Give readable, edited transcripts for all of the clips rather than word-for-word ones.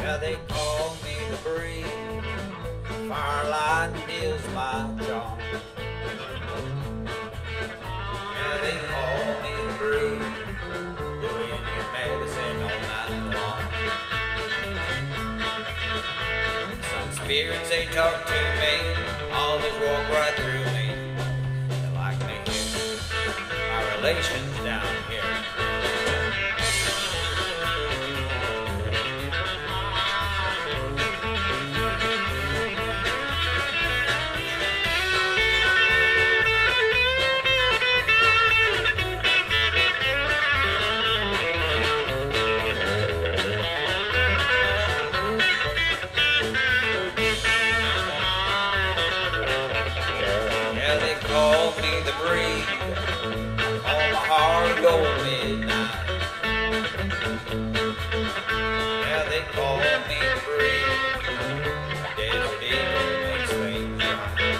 Yeah, they call me the breeze. Firelight is my charm. Yeah, they call me the breeze. Doing your medicine all night long. Some spirits, they talk to me, always walk right through me. They like me here, my relations down here. Yeah, they call me the breeze. Call my heart go midnight. Yeah, they call me the breeze. Desert eagle makes things right.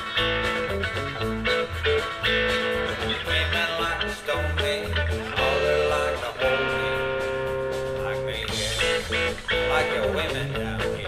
Women like to stone me, all they like to hold me. Like me here, like your women down here.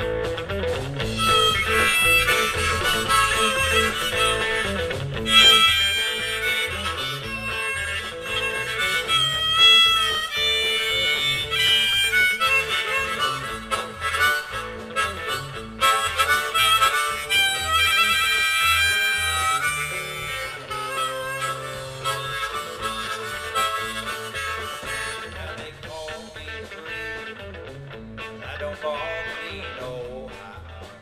Don't bother me no how.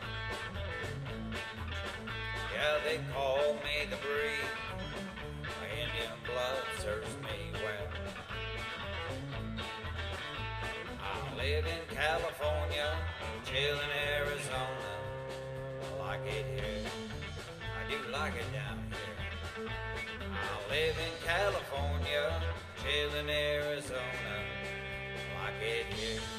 Yeah, they call me the breeze. My Indian blood serves me well. I live in California, chill in Arizona. I like it here, I do like it down here. I live in California, chill in Arizona. I like it here.